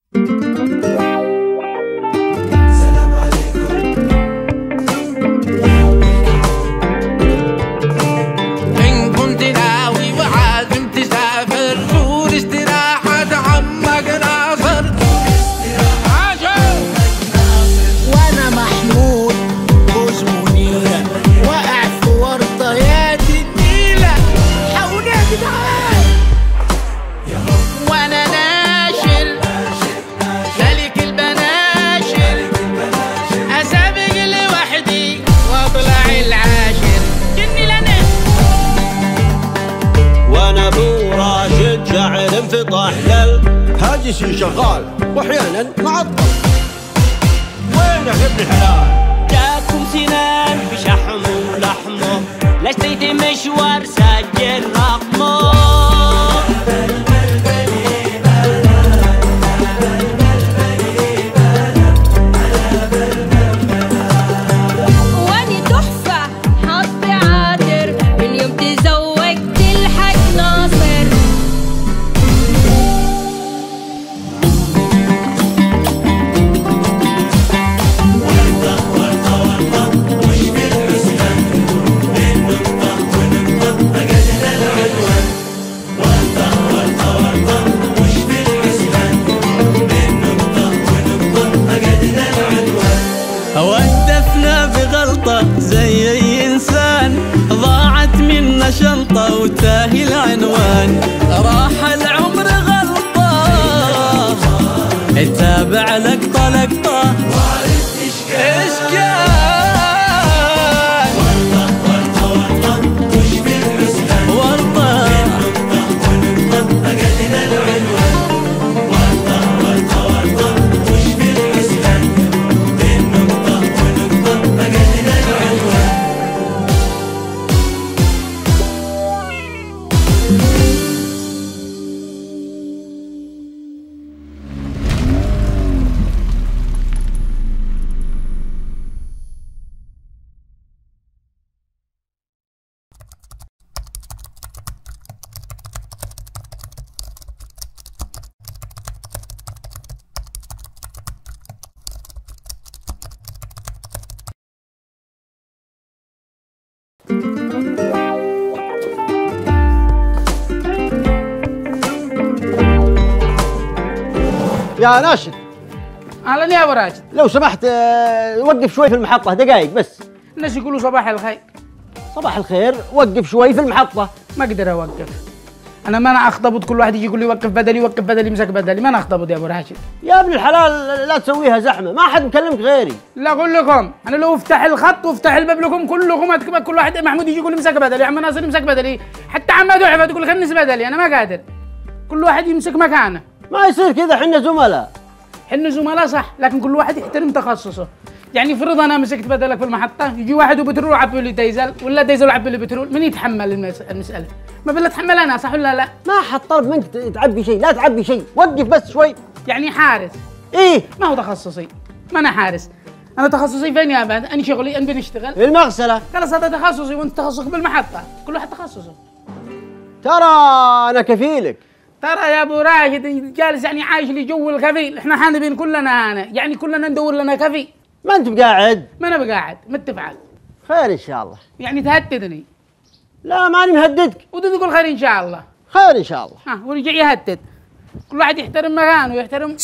انفضاح هاجسي شغال واحيانا معطل. وينك يا ابن الحلال؟ جاكم سنان بشحمه ولحمه، لشتيت مشوار سجل رقمه. واني تحفة حظ عاطر من يوم تزوجت الحاج ناصر. ودفنا بغلطة زي أي إنسان، ضاعت منا شنطة وتاهي العنوان. راح العمر غلطة اتابع لقطة لقطة وعرفت إيش كان. ورطة وش في الحسبان، ورطة أقلنا العنوان. ورطة وش في الحسبان، يا ناشد. اهلا يا ابو راشد. لو سمحت وقف شوي في المحطة دقايق بس. الناس يقولوا صباح الخير. صباح الخير، وقف شوي في المحطة. ما اقدر اوقف، انا ما انا اخطبط كل واحد يجي يقول لي وقف بدلي وقف بدلي مسك بدلي، ما انا اخطبط يا ابو راشد. يا ابن الحلال لا تسويها زحمة، ما حد مكلمك غيري. لا اقول لكم انا لو افتح الخط وافتح الباب لكم كلكم كل واحد محمود يجي يقول لي مسك بدلي، عم ناصر يمسك بدلي، حتى عم دعبه تقول خلني بدلي، انا ما قادر. كل واحد يمسك مكانه. ما يصير كذا، حنا زملاء. حنا زملاء صح، لكن كل واحد يحترم تخصصه. يعني فرض انا مسكت بدلك في المحطه، يجي واحد وبترول عبي لي ديزل، ولا ديزل عبي لي بترول، من يتحمل المساله؟ ما بالله اتحمل انا، صح ولا لا؟ ما حد طلب منك تعبي شيء، لا تعبي شيء، وقف بس شوي. يعني حارس؟ ايه، ما هو تخصصي، ما انا حارس. انا تخصصي فين يا بنت؟ انا شغلي ان بنشتغل في المغسله. خلاص هذا تخصصي، وانت تخصصك بالمحطه، كل واحد تخصصه. ترى انا كفيلك. ترى يا ابو راشد جالس يعني عايش لي جو الكفيل، احنا حانبين كلنا هنا، يعني كلنا ندور لنا كفيل. ما انت بقاعد؟ ما انا بقاعد، ما تفعل خير ان شاء الله. يعني تهددني؟ لا ماني مهددك. وتقول خير ان شاء الله. خير ان شاء الله. ها ورجع يهدد. كل واحد يحترم مكانه ويحترم.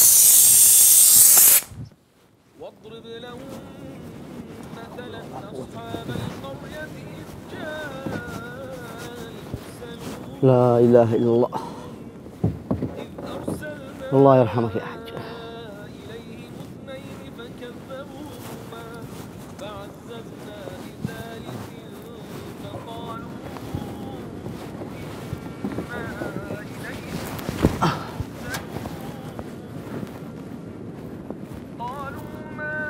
واضرب لهم مثلا اصحاب القريه اذ جاء المرسلون. لا اله الا الله. اذ ارسلنا الله يرحمك يا حاج. اليهم اثنين فكذبوهما فعززنا بثالث فقالوا انا اليهم قالوا ما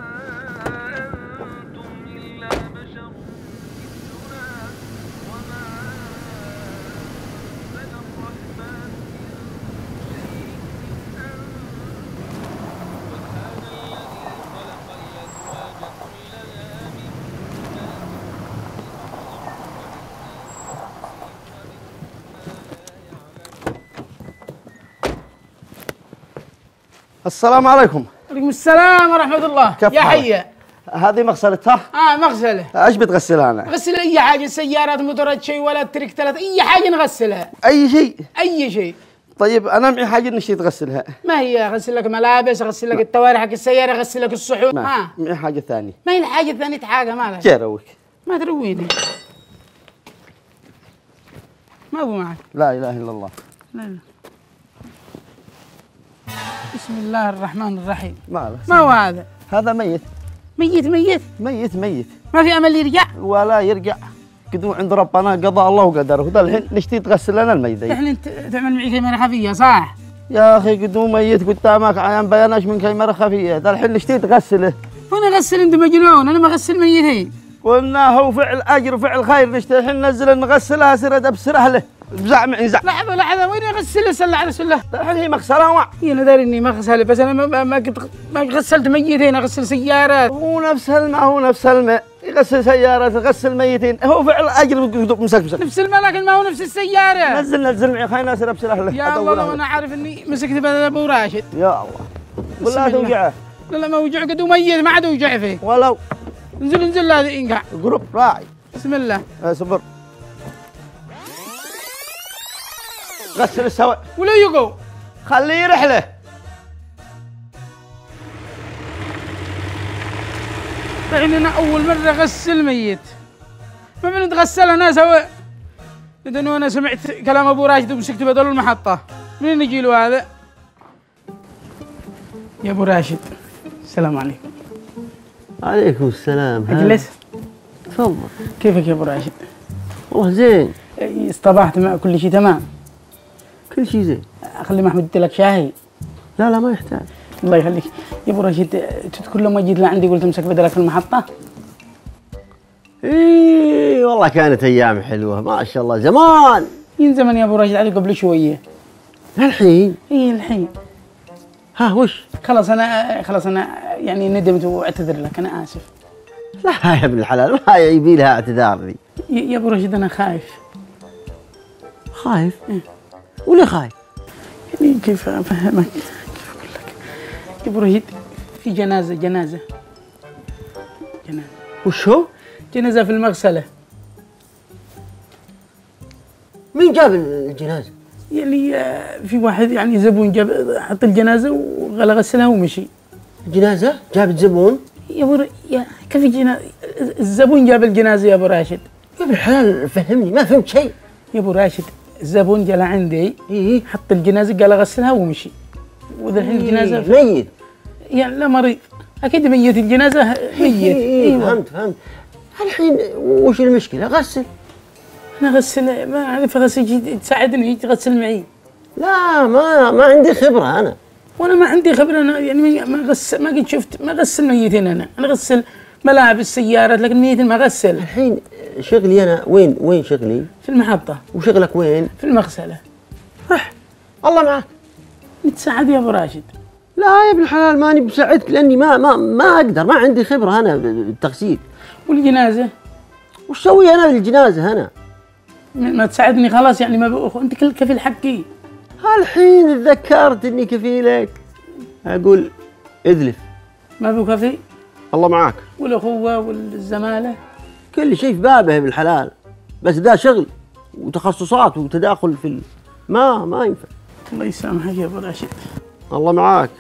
أنتم إلا بشر مثلنا وما أنزل الرحمن من شيء إن السلام عليكم. عليكم السلام ورحمة الله. كيف يا حالك؟ حية. هذه مغسلتها؟ مغسلة. ايش بتغسلها انا؟ غسل أي حاجة، سيارات، موتورات، شيء ولا تركتلات، أي حاجة نغسلها. اي شيء؟ أي شيء. طيب انا معي حاجه نشتي تغسلها. ما هي؟ أغسل لك ملابس، أغسل لك التواري حق السيارة، أغسل لك الصحون. معي حاجه ثانيه. ما هي الحاجة الثانية حاجة مالك؟ جاروك. ما ترويني. ما هو معك. لا اله الا الله. لا. بسم الله الرحمن الرحيم. ما هو هذا؟ هذا ميت. ميت ميت؟ ميت. ما في أمل يرجع؟ ولا يرجع. قدو عند ربنا قضى الله وقدره. ده الحين نشتي تغسل لنا الميت. الحين أنت تعمل معي كاميرا خفية صح؟ يا اخي قدو ميت قدامك عيان بياناش من كاميرا خفيه. ده الحين نشتي تغسله. وانا اغسل؟ انت مجنون، انا ما اغسل ميتين. قلنا هو فعل اجر وفعل خير. نشتي الحين ننزل نغسلها سرد بسرهله بزعم انزع. لحظة وين اغسلها؟ صلى على رسول الله. الحين هي مغسله وع. انا داري اني ما اغسلها، بس انا ما غسلت ميتين، اغسل سيارات. هو نفس الماء يغسل سيارات يغسل ميتين. هو فعل اجر مسك نفس الماء لكن ما هو نفس السيارة. نزل معي خلينا نسرب بسرهله. يا الله وانا عارف اني مسكت بدل ابو راشد. يا الله ولا توجعه. لا ما وجع قد ميت ما عاد وجع فيه. ولو انزل هذا ينقع. قرب راعي. بسم الله. اصبر. غسل السوى ولا يقو. خليه رحله. الحين انا اول مرة اغسل ميت. ما بنتغسل انا سوا. لانه انا سمعت كلام ابو راشد ومسكت بدل المحطة. منين يجي له هذا؟ يا ابو راشد السلام عليكم. عليكم السلام. اجلس. تفضل. كيفك يا ابو راشد؟ والله زين. اصطبحت مع كل شيء تمام؟ كل شيء زين. اخلي محمود يدي لك شاهي؟ لا ما يحتاج. الله يخليك. يا ابو راشد تذكر لما جيت لعندي قلت امسك بدلك في المحطة؟ اي والله كانت ايام حلوه ما شاء الله زمان. من زمن يا ابو راشد، علي قبل شوية. الحين؟ اي الحين. ها وش؟ خلاص انا يعني ندمت واعتذر لك، انا اسف. لا يا ابن الحلال ما يبي لها اعتذار ذي. يا ابو راشد انا خايف. خايف؟ وليه خايف؟ يعني كيف افهمك؟ كيف اقول لك؟ يا ابو راشد في جنازة. وش هو؟ جنازة في المغسلة. مين جاب الجنازه؟ يعني في واحد يعني زبون جاب حط الجنازة وغسلها ومشي. جنازه؟ جابت زبون؟ يا كيف الزبون جاب الجنازة يا ابو راشد؟ يا ابن الحلال فهمني ما فهمت شيء. يا ابو راشد الزبون جاء لعندي حط الجنازة قال غسلها ومشي. وذا الحين الجنازة ميت؟ يعني لا مريض اكيد ميت، الجنازة ميت. ايوه فهمت. الحين وش المشكله؟ غسل. انا اغسل ما اعرف اغسل، تساعدني تغسل معي. لا ما عندي خبره انا. وانا ما عندي خبره، انا يعني ما قد شفت ما اغسل ميتين. انا اغسل ملابس سيارات لكن ميتين ما اغسل. الحين شغلي انا وين شغلي؟ في المحطة. وشغلك وين؟ في المغسلة. رح الله معك. نتساعد يا ابو راشد. لا يا ابن الحلال ماني بساعدك لاني ما اقدر، ما عندي خبره انا بالتغسيل. والجنازة؟ وش اسوي انا بالجنازه انا؟ ما تساعدني خلاص يعني ما انت كفيل حقي. الحين تذكرت اني كفيلك اقول اذلف. ما بو كفي؟ الله معاك. والاخوة والزمالة؟ كل شيء في بابه يا ابن الحلال، بس ده شغل وتخصصات وتداخل في ما ينفع. الله يسامحك يا ابو راشد. الله معاك.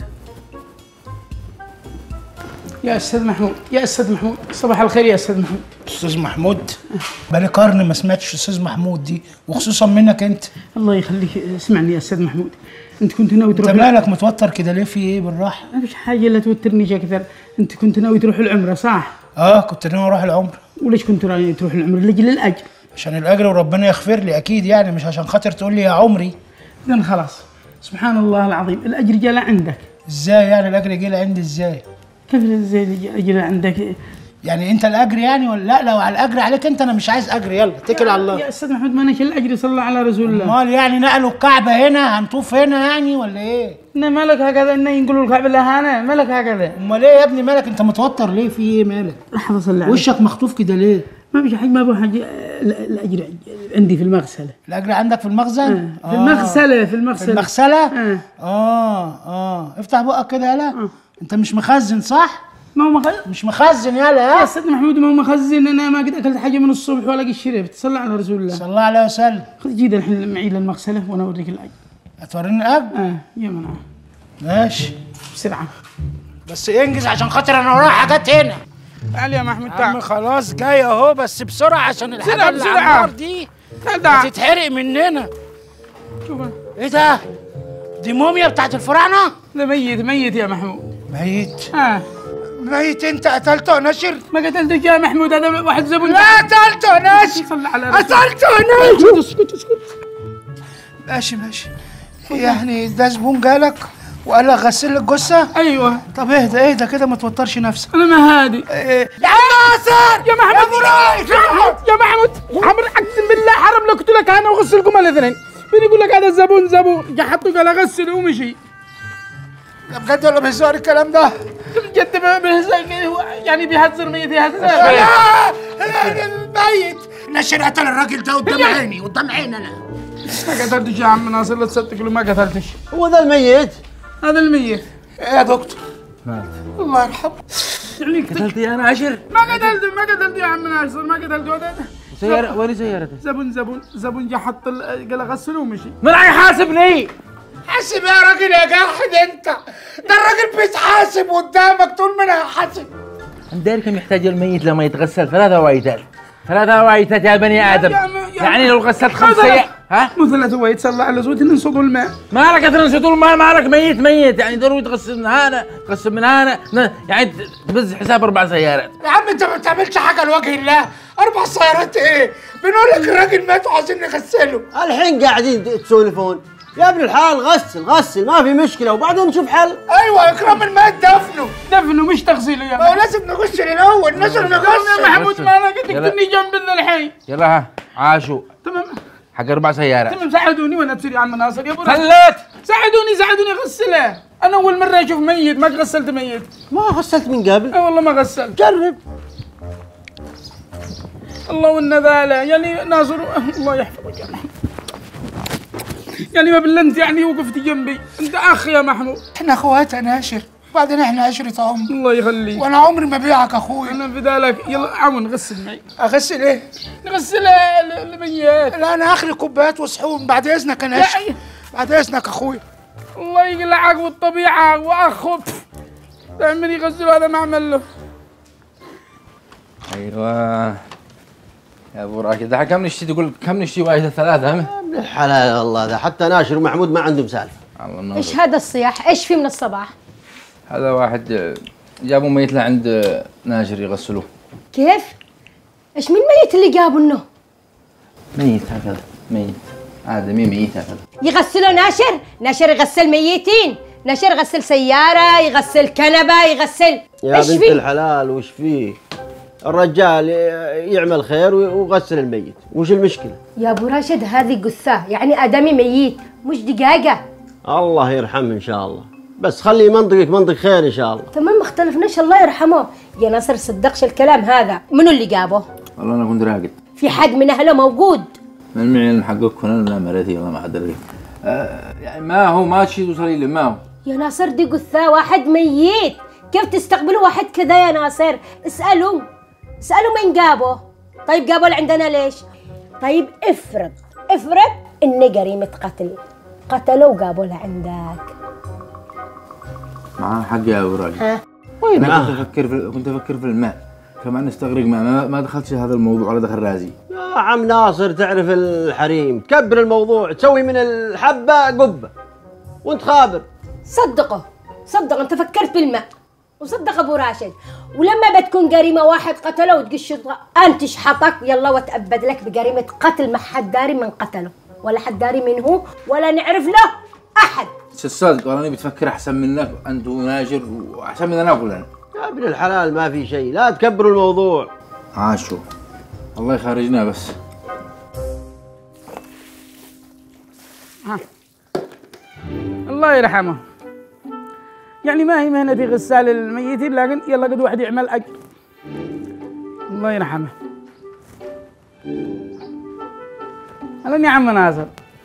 يا استاذ محمود صباح الخير يا استاذ محمود. استاذ محمود؟ بقالي قرن ما سمعتش استاذ محمود دي، وخصوصا منك انت. الله يخليك اسمعني يا استاذ محمود، انت كنت ناوي تروح. انت مالك متوتر كده ليه؟ في ايه؟ بالراحه. ما فيش حاجه لا توترنيش اكثر. انت كنت ناوي تروح العمره صح؟ كنت ناوي اروح العمره. وليش كنت ناوي تروح العمره؟ لاجل الاجر. عشان الاجر وربنا يغفر لي اكيد، يعني مش عشان خاطر تقول لي يا عمري. اذا خلاص سبحان الله العظيم الاجر جاء لعندك. ازاي يعني الاجر جه لعندي ازاي؟ كيف ازاي الاجر عندك؟ يعني انت الاجر يعني ولا لا؟ لو على الاجر عليك انت انا مش عايز اجر، يلا اتكل على الله. يا استاذ محمود ما نشيل الاجر صلى على رسول الله. امال يعني نقلوا الكعبه هنا هنطوف هنا يعني ولا ايه؟ ان مالك هكذا ان ينقلوا الكعبه لهنا مالك هكذا؟ امال ايه يا ابني مالك؟ انت متوتر ليه؟ في ايه مالك؟ لحظه صلي عليك. وشك مخطوف كده ليه؟ ما في حاجه، ما ابغى حاجه. الاجر عندي في المغسله. الاجر عندك في المخزن؟ في المغسله في المغسله. افتح بقك كده يلا. انت مش مخزن صح؟ ما هو مش مخزن يلا. يا استاذ محمود ما هو مخزن. انا ما قد اكلت حاجه من الصبح ولا قد شربت. صلى على رسول الله صلى الله عليه وسلم. خذ جيد الحين معي للمغسله وانا اوريك الاجر. هتوريني الاجر؟ يا منى ماشي بسرعه بس انجز عشان خاطر انا ورايا حاجات هنا. تعال يا محمود عم تعال. خلاص جاي اهو بس بسرعه عشان الحاجه بسرعة، اللي بسرعة. على النار دي تعال تعال. هتتحرق مننا. شوف ايه ده؟ دي موميا بتاعت الفراعنه؟ ده ميت يا محمود. ميت؟ ميت انت قتلته يا ناشر؟ ما قتلتك يا محمود. هذا واحد زبون. لا قتلته يا ناشر. صلى على رسول. قتلته يا ناشر. اسكت. ماشي يعني ده زبون جالك وقال لك غسل لك جثه؟ ايوه. طب اهدى كده ما توترش نفسك. انا ما هادي. يا ناصر يا محمود يا محمود عمر اقسم بالله حرام لو قلت لك انا وغسلكم الاثنين. مين يقول لك هذا زبون جا حطه قال اغسله ومشي. بجد ولا بهزار الكلام ده؟ بجد بهزر يعني بيهزر ميت يهزر. الميت ناشر قتل الراجل ده قدام عيني انا. ما قتلتش يا عم ناصر لا تصدق له ما قتلتش. هو ذا الميت؟ هذا الميت. ايه يا دكتور؟ الله يرحمه. يعني قتلتي يا ناشر؟ ما قتلته يا عم ناصر ما قتلته. وين سيارته؟ زبون جا حط قال اغسله ومشي. من راح يحاسبني؟ حاسب يا راجل يا جاحد انت. ده الراجل بيتحاسب قدامك تقول من هحاسب. عندك كم يحتاج الميت لما يتغسل؟ 3 وايتات يا بني ادم. يعني لو غسلت 5 ايام مو 3 وايت صلى على زود ننصدوا الماء. مالك تنصدوا الماء؟ مالك ميت يعني ضروري تغسل من هنا يعني تبز حساب 4 سيارات. يا عم انت ما بتعملش حاجه لوجه الله. 4 سيارات ايه؟ بنقول لك الراجل مات وعايزين نغسله. الحين قاعدين تسولفون. يا ابن الحلال غسل ما في مشكله وبعدين نشوف حل. ايوه اكرام الميت دفنه مش تغسيله يا ما هو لازم نغسل الاول. لازم نغسل يا محمود. ما انا قلت تكتبني جنبنا الحين. يلا ها عاشوا تمام حق 4 سيارات. تمام ساعدوني وانا بصير يا عم ناصر يا ابو خليت ساعدوني اغسله. انا اول مره اشوف ميت ما غسلت ميت. ما غسلت من قبل؟ اي والله ما غسلت. جرب. الله والنذاله يعني ناصر الله يحفظك يا محمود. يعني ما بالله انت يعني وقفت جنبي. انت اخ يا محمود. احنا اخوات يا ناشر. وبعدين احنا 10 عمر. الله يخليك. وانا عمري ما بيعك اخويا. انا بدالك. يلا عون غسل معي. اغسل ايه؟ نغسل الميت. لا انا اخلي كوبايات وصحون بعد اذنك يا ناشر. بعد اذنك اخويا. الله يقلعك والطبيعه واخو تعمل يغسلوا هذا ما عمل له. ايوه يا ابو راشد ده كم نشتي تقول كم نشتي وايد 3 هم؟ ابن الحلال والله ده حتى ناشر ومحمود ما عندهم سالفه. ايش هذا الصياح؟ ايش في من الصباح؟ هذا واحد جابوا ميت لعند ناشر يغسلوه. كيف؟ ايش من ميت اللي جابوا انه؟ ميت هكذا ميت آدمي ميت هكذا. يغسلوا ناشر يغسل ميتين. ناشر يغسل سيارة، يغسل كنبة، يغسل يا ايش بنت فيه؟ الحلال وش فيه؟ الرجال يعمل خير ويغسل الميت، وش المشكلة؟ يا ابو راشد هذه جثة يعني آدمي ميت مش دقاقة. الله يرحمه إن شاء الله، بس خلي منطقك منطق خير إن شاء الله. تمام ما اختلفناش الله يرحمه. يا ناصر صدقش الكلام هذا. منو اللي جابه؟ والله أنا كنت راقد. في حد من أهله موجود؟ من معي حقك هنا لا مريتي والله ما حد أدري. يعني ما هو ما شيء توصل لي ما هو. يا ناصر دي جثة واحد ميت، كيف تستقبلوا واحد كذا يا ناصر؟ اسألوا مين جابه؟ طيب جابه لعندنا ليش؟ طيب افرض إن جريمة قتل قتلوا وجابوا لعندك. معاه حق يا ابو راجل. ها؟ انا كنت افكر في الماء كمان نستغرق ما دخلتش هذا الموضوع ولا دخل رازي. يا عم ناصر تعرف الحريم، تكبر الموضوع، تسوي من الحبة قبة وانت خابر. صدق انت فكرت بالماء وصدق ابو راشد. ولما بتكون جريمه واحد قتله وتقش انت شحطك يلا وتأبد لك بجريمه قتل، ما حد داري من قتله ولا حد داري منه ولا نعرف له احد. الصدق والله بتفكر احسن منك انت وناجر واحسن مننا كلنا. يا ابن الحلال ما في شيء، لا تكبروا الموضوع. عاشوا الله يخرجنا بس. الله يرحمه. يعني ما هي مهنتي غسال الميتين، لكن يلا قد واحد يعمل اجر. الله يرحمه. على يا عم ناصر.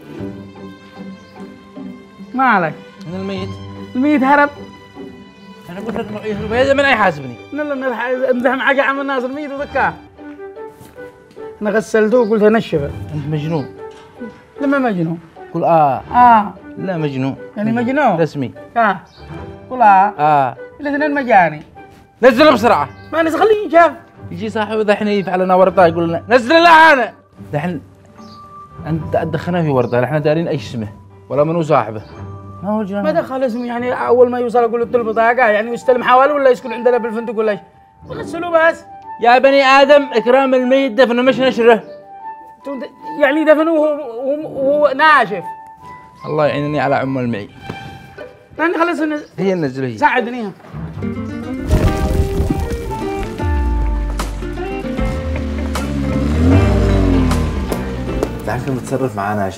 ما عليك. من الميت؟ الميت هرب. انا قلت لك يهرب من يحاسبني. لا امزح معك يا عم ناصر، الميت وذكاه. انا غسلته وقلت نشفه. انت مجنون. لما مجنون؟ قل لا مجنون. يعني مجنون؟ رسمي. قل الاثنين مجاني. نزله بسرعة. ما نزل خليه يشاف. يجي صاحبه ذحين يفعل لنا ورطة يقول لنا نزل له انا. ذحين انت دخلنا في ورطة، احنا دارين ايش اسمه ولا منو صاحبه. ما هو الجنان. ما دخل اسمه يعني اول ما يوصل اقول له ادوا البطاقة يعني ويستلم حوالي ولا يسكن عندنا بالفندق ولا ايش؟ غسلوه بس. يا بني ادم اكرام الميت دفنه مش نشره. يعني دفنوه وهو ناشف. الله يعينني على ام المعي. يعني خلص هي ننزله هي. ساعدنيها. تعال نتصرف مع ناشر.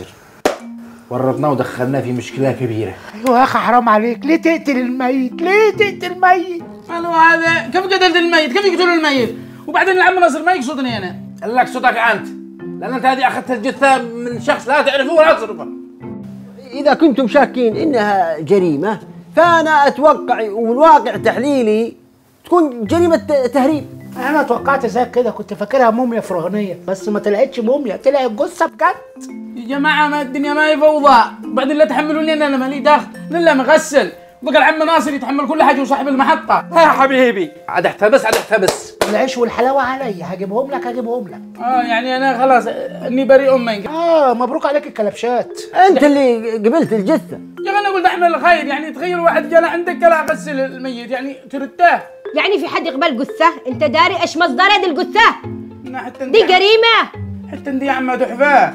ورطناه ودخلناه في مشكلة كبيرة. ايوه يا اخي حرام عليك، ليه تقتل الميت؟ ليه تقتل الميت؟ قالوا هذا كيف قتلت الميت؟ كيف يقتلوا الميت؟ وبعدين العم ناصر ما يقصدني انا. قال لك صوتك انت، لان انت هذه اخذت الجثة من شخص لا تعرفه ولا تصرفه. إذا كنتم شاكين إنها جريمة فأنا أتوقع ومن واقع تحليلي تكون جريمة تهريب. انا توقعت زي كده، كنت فاكرها موميا فرعونيه بس ما طلعتش موميا، طلعت جثه بجد. يا جماعه ما الدنيا ما هي فوضى، وبعدين لا تحملوني انا مالي دخل، لا مغسل، بقى العم ناصر يتحمل كل حاجه وصاحب المحطه. يا حبيبي عاد احتبس. العيش والحلاوه عليا، هجيبهم لك. يعني انا خلاص اني بريء منك. مبروك عليك الكلبشات. انت اللي قبلت الجثه. يا اخي انا قلت احمل الخير، يعني تخيل واحد جاء عندك قال اغسل الميت، يعني ترتاه. يعني في حد يقبل جثه؟ انت داري ايش مصدر هذه الجثه؟ حتى دي جريمه. حتى انت يا عم تحفاه.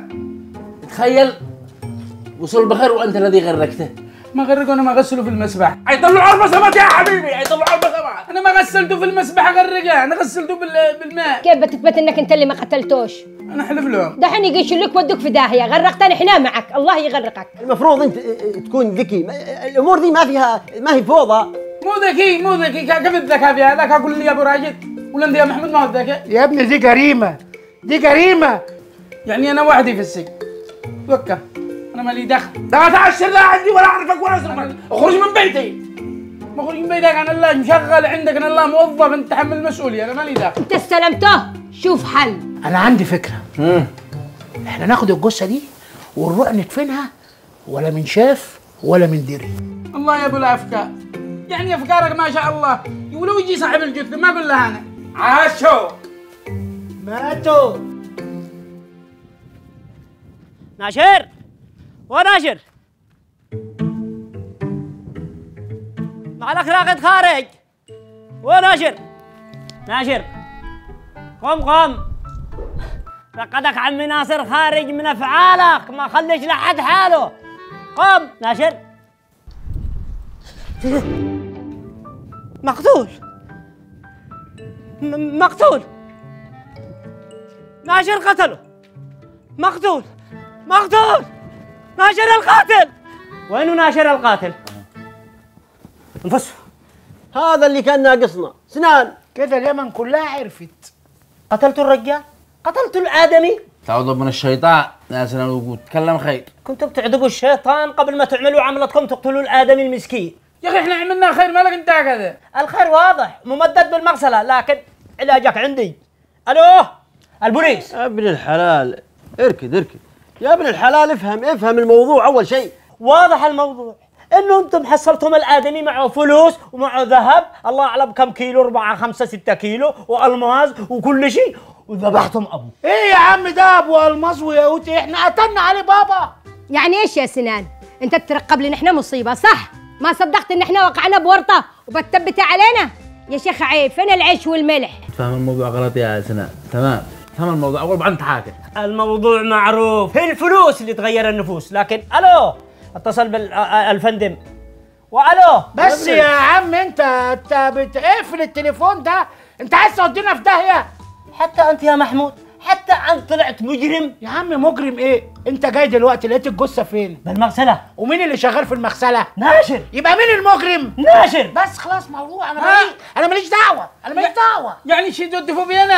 تخيل وصل بخير وانت الذي غرقته. ما غرقوا، انا ما غسله في المسبح. حيطلعوا البصمات يا حبيبي، حيطلعوا البصمات. انا ما غسلته في المسبح غرقه، انا غسلته بالماء. كيف بتثبت انك انت اللي ما قتلتوش؟ انا احلف لهم. دحين يجي يشلك ودك في داهيه، غرقتني احنا معك، الله يغرقك. المفروض انت تكون ذكي، الامور دي ما هي فوضى. مو ذكي كيف الذكاء فيها؟ ذاك اقول لي يا ابو راشد ولا انت يا محمود ما هو الذكاء؟ يا ابني دي جريمه. يعني انا وحدي في السجن. وكا انا مالي دخل. لا تعشر لا عندي ولا اعرفك ولا اصرفك، اخرج من بيتي. ما اخرج من بيتك، انا الله مشغل عندك، انا الله موظف، انت تحمل المسؤوليه، انا مالي دخل. انت استلمته، شوف حل. انا عندي فكره. احنا ناخد الجثه دي ونروح ندفنها، ولا من شاف ولا من دري. الله يا ابو الافكار، يعني افكارك ما شاء الله. ولو يجي صاحب الجثه ما اقول له انا عاشوا ماتوا. ناشر وناشر مع الاخلاق خارج. وناشر ناشر قم فقدك عمي ناصر خارج من افعالك، ما خليش لحد حاله. قم ناشر. مقتول ناشر قتله. مقتول ناشر القاتل. وينو ناشر القاتل؟ انفسه. هذا اللي كان ناقصنا، سنان. كده اليمن كلها عرفت. قتلتوا الرجال؟ قتلتوا الآدمي؟ تعوذ من الشيطان، ناسنا الوجود، تكلم خير. كنتوا بتعذبوا الشيطان قبل ما تعملوا عملتكم تقتلوا الآدمي المسكين. يا اخي احنا عملنا خير، مالك انت كذا؟ الخير واضح ممدد بالمغسلة، لكن علاجك عندي. الو البوليس. يا ابن الحلال اركد يا ابن الحلال، افهم الموضوع اول شيء. واضح الموضوع انه انتم حصلتم الادمي معه فلوس ومعه ذهب، الله اعلم كم كيلو، 4 5 6 كيلو، والماس وكل شيء، وذبحتم ابوه. ايه يا عم ده ابو الماس وياقوت؟ احنا قتلنا عليه بابا. يعني ايش يا سنان؟ انت ترقب لنا احنا مصيبه صح؟ ما صدقت ان احنا وقعنا بورطه وبتثبت علينا؟ يا شيخ عيب، فين العيش والملح؟ تفهم الموضوع غلط يا سنان. تمام، فهم الموضوع اول بعد تحاكم. الموضوع معروف، هي الفلوس اللي تغير النفوس. لكن الو اتصل بالفندم. والو بس يا عم انت بتقفل التليفون ده، انت عايز تودينا في داهيه. حتى انت يا محمود، حتى انت طلعت مجرم. يا عم مجرم ايه؟ انت جاي دلوقتي لقيت الجثه فين؟ بالمغسله. ومين اللي شغال في المغسله؟ ناشر. يبقى مين المجرم؟ ناشر. بس خلاص موضوع، انا ماليش دعوه. يعني شي تودفوا بي انا؟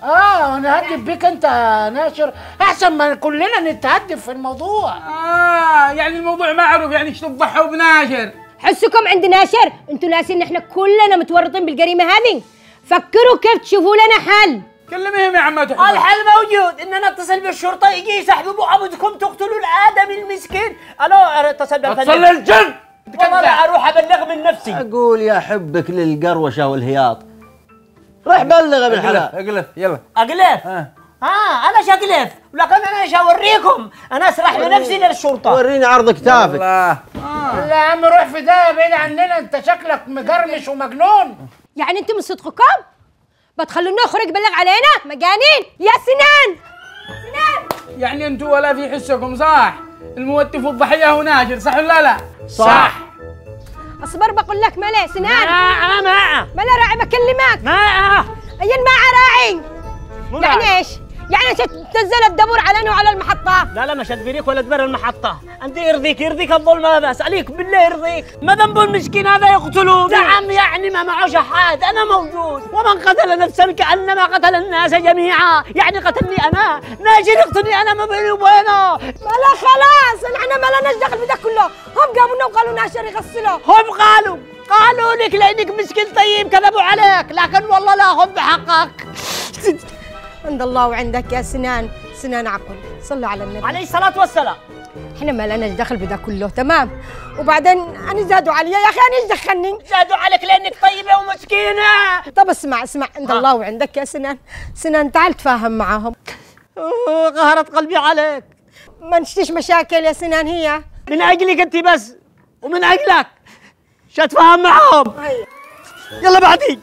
ونهدف بيك انت يا ناشر احسن ما كلنا نتهدف في الموضوع. يعني الموضوع معروف، يعني ايش تضحوا بناشر؟ حسكم عند ناشر؟ انتوا ناسين ان احنا كلنا متورطين بالجريمه هذه. فكروا كيف تشوفوا لنا حل. كلميهم يا عمتو حفا. الحل موجود، اننا نتصل بالشرطه يجي يسحبوا عبدكم تقتلوا الادمي المسكين. الو اتصل بالفنان. اتصل للجن. والله لا اروح ابلغ من نفسي. اقول يا حبك للقروشه والهياط، روح بلغ بالحلال. اقلف يلا. اقلف؟ انا شقلف، لكن انا ايش اوريكم؟ انا اسرح بنفسي للشرطه. وريني عرض كتافك. الله. لا يا عم روح في ده بعيد عننا، انت شكلك مقرمش ومجنون. يعني انتم من صدقكم بتخلونا نخرج بلغ علينا مجانين؟ يا سنان يعني انتوا ولا في حسكم صح؟ الموتف والضحيه هو ناشر، صح ولا لا؟ صح. اصبر بقول لك ملا سنان. ما ملا راعي بكلمك. ما اين ما راعي؟ يعني ايش؟ يعني تنزل الدبور علينا وعلى المحطة؟ لا مش ادبريك ولا ادبر المحطة، انت يرضيك الظلم هذا، اساليك بالله يرضيك، ما ذنبه المسكين هذا يقتلوه؟ نعم يعني ما معه شحات، انا موجود، ومن قتل نفسا كانما قتل الناس جميعا، يعني قتلني انا، ناجي يقتلني انا ما بيني وبينه. ملا خلاص احنا ما لناش دخل بده كله، هم قاموا وقالوا ناشر يغسلوا. هم قالوا لك لانك مسكين طيب كذبوا عليك، لكن والله لا هم بحقك. عند الله وعندك يا سنان عقل، صلوا على النبي عليه الصلاة والسلام. احنا ما لناش دخل بده كله، تمام؟ وبعدين انا زادوا علي يا اخي، انا ايش دخلني؟ زادوا عليك لانك طيبة ومسكينة. طب اسمع عند الله وعندك يا سنان تعال تفاهم معاهم. قهرت قلبي عليك. ما نشتيش مشاكل يا سنان، هي من اجلك انت بس ومن اجلك مش هتفاهم معاهم. يلا بعدين.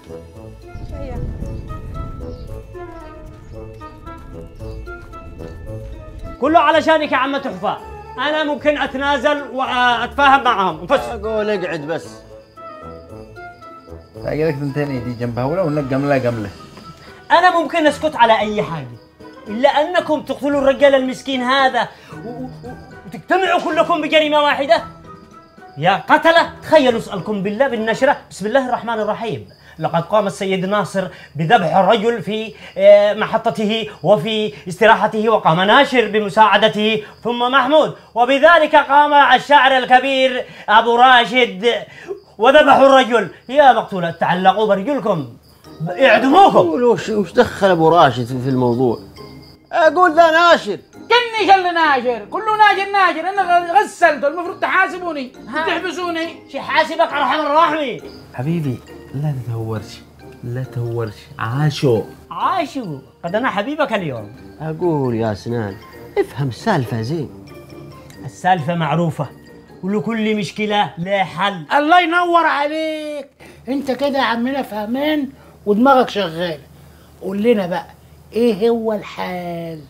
كله علشانك يا عم تحفة، أنا ممكن أتنازل وأتفاهم معهم. أقول اقعد بس. باقي لك ثنتين يدي جنبها ولو انك قمله. أنا ممكن أسكت على أي حاجة، إلا أنكم تقتلوا الرجال المسكين هذا وتجتمعوا كلكم بجريمة واحدة. يا قتلة تخيلوا اسألكم بالله بالنشرة. بسم الله الرحمن الرحيم. لقد قام السيد ناصر بذبح الرجل في محطته وفي استراحته، وقام ناشر بمساعدته، ثم محمود، وبذلك قام الشاعر الكبير أبو راشد وذبحوا الرجل. يا مقتولة تعلقوا برجلكم اعدموكم. قول وش دخل أبو راشد في الموضوع؟ أقول ذا ناشر. كني شل ناشر، كله ناشر، أنا غسلته، المفروض تحاسبوني، تحبسوني. شي حاسبك أرحم الراحمين. حبيبي لا تهورش، عاشوا قد أنا حبيبك اليوم. أقول يا سنان افهم السالفة زين. السالفة معروفة ولكل مشكلة لا حل. الله ينور عليك، انت كده يا عمنا فهمان ودماغك شغالة. قول لنا بقى ايه هو الحال؟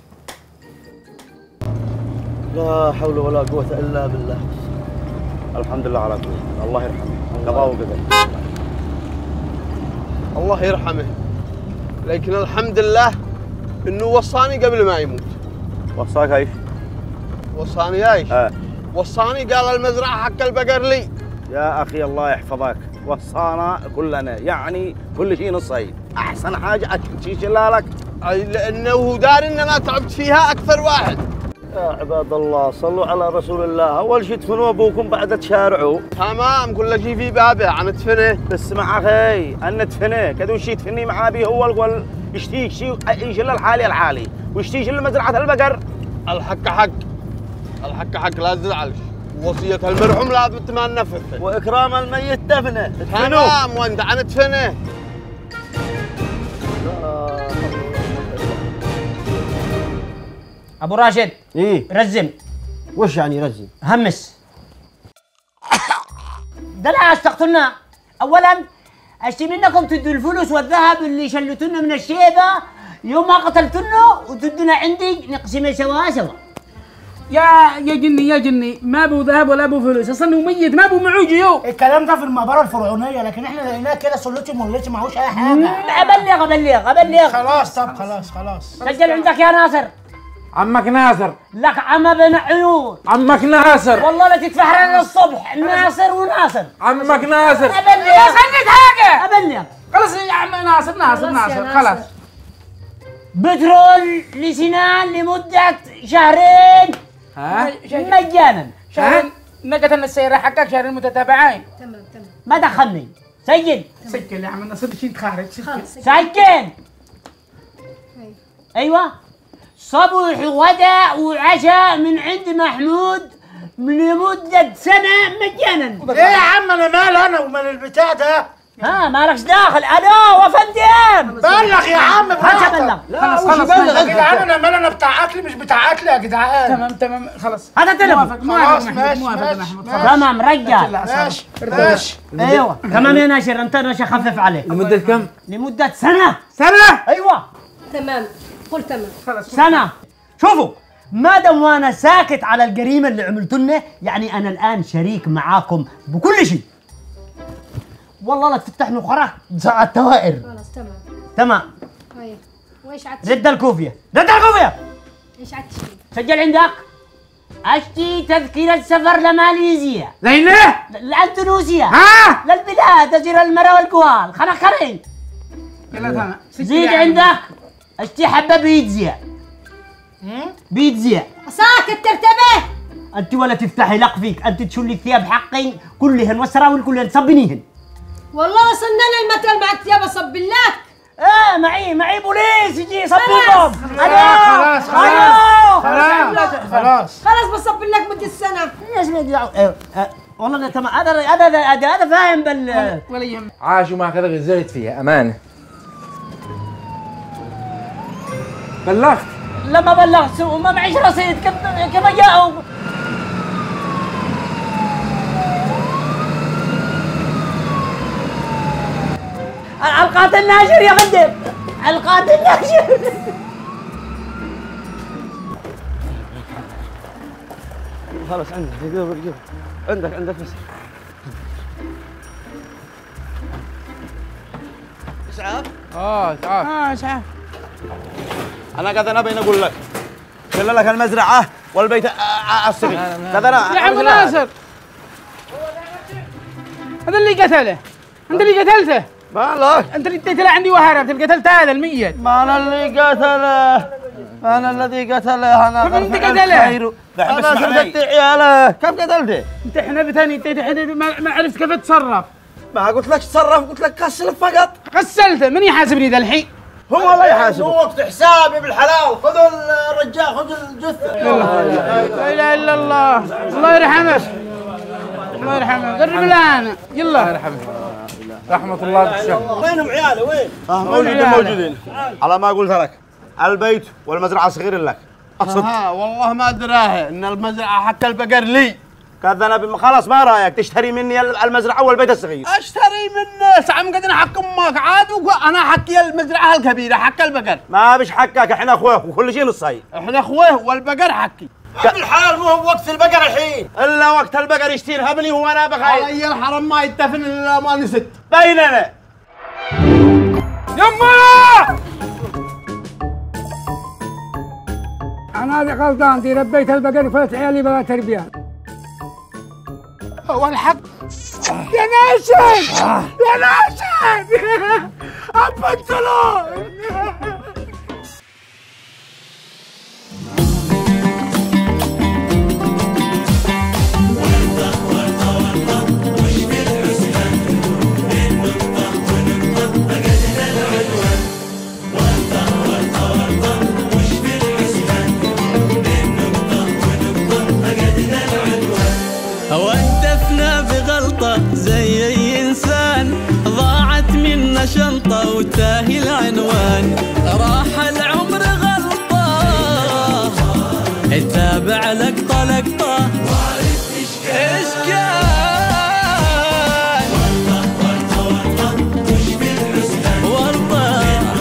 لا حول ولا قوة إلا بالله. الحمد لله على كل شيء، الله يرحمه، قضاء وقدر. الله يرحمه، لكن الحمد لله إنه وصاني قبل ما يموت. وصاك ايش؟ وصاني ايش؟ وصاني قال المزرعة حق البقر لي. يا أخي الله يحفظك، وصانا كلنا، يعني كل شيء نصيب. أحسن حاجة شيء شلالك. أي لأنه هو داري إن أنا تعبت فيها أكثر واحد. يا عباد الله صلوا على رسول الله. أول شيء تفنوا أبوكم بعد تشارعوا. تمام كل شيء في بابه عن تفنه. اسمع أخي أن تفنه كذا وش تفني معاه به هو القول يشتيك شيء يشيل الحالي ويشتيك مزرعة البقر. الحق حق لا تزعلش، وصية المرحوم لا ما ننفذ، وإكرام الميت دفنه. تمام وأنت عن تفنه. أبو راشد إيه رزم. وش يعني رزم؟ همس. ده لا تقتلنا. أولاً أشتي منكم تدوا الفلوس والذهب اللي شلتونا من الشيبة يوم ما قتلتونا وتدونا عندي نقسمه سوا. يا جني ما ابو ذهب ولا ابو فلوس، اصلا هو ميت ما ابو معه جيوب. الكلام ده في المقبره الفرعونيه، لكن احنا لقيناه كده سلوتي مولتي معهوش اي حاجه. ابلغ. خلاص طب خلاص. سجل عندك يا ناصر. عمك ناصر. لك عم بن عيون. عمك ناصر. والله لا تتفحرن الصبح. ناصر وناصر. عمك ناصر. ابلغ. خليت حاجه. ابلغ. خلاص يا عم ناصر خلاص. بترول لسنان لمدة شهرين مجانا. شهرين نقة السيارة حقك شهرين متتابعين. تمام. ما دخلني. سجل. سجل يا عم الناصر شيء خارج. سجل. ايوه. صبح وغداء وعشاء من عند محمود لمدة سنة مجانا. ايه يا عم انا مال انا ومال البتاع ده؟ مالكش داخل. الو وفندم. بلغ يا عم بلغ. لا خلاص يا جدعان انا مال انا بتاع اكل مش بتاع اكل يا جدعان. تمام خلاص. هذا تلفون. خلاص ماشي. تمام رجع. ماشي. ايوه تمام يا ناشر. انت ناشر خفف عليك. لمدة كم؟ لمدة سنة. ايوه تمام. قل تمام. خلاص سنة. شوفوا ما دام وانا ساكت على الجريمة اللي عملتوا لنا، يعني انا الان شريك معاكم بكل شيء. والله لا تفتحني وخراك التوائر. خلاص تمام. طيب وايش عاد رد الكوفية. ايش عاد تشتري؟ سجل عندك. اشتي تذكرة سفر لماليزيا. ليلى لاندونيسيا. للبلاد جزيرة المرا والقوال. خرين. يلا تمام. زيد عندك. اشتي حبة بيتزا. ساكت ترتبه. انت ولا تفتحي لق فيك. انت تشلي الثياب حقي كلهن والسراويل كلهن صبنيهن. والله وصلنا للمثل معك ثياب اصب لك. معي بوليس يجي يصبيكم. خلاص بصب لك مدة السنة. والله انا تمام. انا فاهم ولا يهم. عاشوا ما كذا غزلت فيها امانه. بلغت؟ لما بلغت وما معيش رصيد. كيف جاءوا؟ القاتل الناشر يا فندم. القاتل الناشر. خلاص عندك بس. اسعاف؟ اسعاف. انا قد انا بين اقول لك شل لك المزرعه والبيت الصغير. قد انا يا عم ناصر هذا اللي قتله. انت اللي قتلته. مالك؟ انت اللي اديت له عندي وهربت. قتلت هذا الميت. ما انا اللي قتله. انا الذي قتله. انا كيف انت قتله؟ انا سردت عياله. كيف قتلته؟ انت حنبتني. ما عرفت كيف اتصرف. ما قلت لك تصرف. قلت لك غسل فقط. غسلته. من يحاسبني ذا الحين؟ هو الله يحاسبه. مو وقت حسابي بالحلال. خذوا الرجال خذوا الجثه. لا اله الا الله. الله يرحمه. الله يرحمه. قرب الان. يلا الله يرحمه. رحمة الله بالشهر. وينهم عياله وين؟ موجودين. على ما قلت لك البيت والمزرعة صغير لك. والله ما دراه ان المزرعة حتى البقر لي. كذا خلاص ما رايك تشتري مني المزرعة والبيت الصغير؟ اشتري منه سعم قد انا حق امك عاد وانا حقي المزرعة الكبيرة حق البقر. ما بش حقك احنا اخوه وكل شيء نصي. احنا اخوه والبقر حقي. بالحال مو هو وقت البقر الحين. الا وقت البقر يشتين هبني وانا بخايف. علي الحرم ما يتفن الا ما نسد. بيننا. يما انا هذه غلطان دي ربيت البقر وفلت عيالي بغى تربيه. هو الحق يا ناشد. يا ناشد. ابنتلو. وقفنا بغلطة زي أي إنسان ضاعت منا شنطة وتاهي العنوان راح العمر غلطة اتابع لقطة وعرف إيش كان ورطة وش في الحسبان ورطة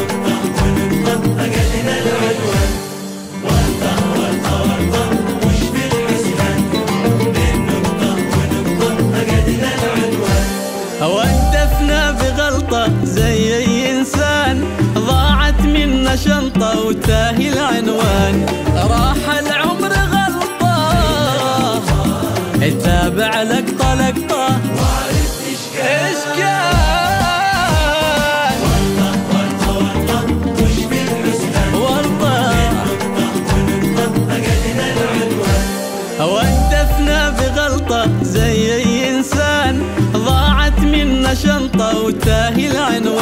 أقلنا العنوان ورطة وش في الحسبان وقفنا بغلطة زي أي إنسان ضاعت منا شنطة وتاهي العنوان راح العمر غلطة اتابع لقطة وعرف إيش كان ورطة وش في الحسبان منا شنطة وتاهي العنوان.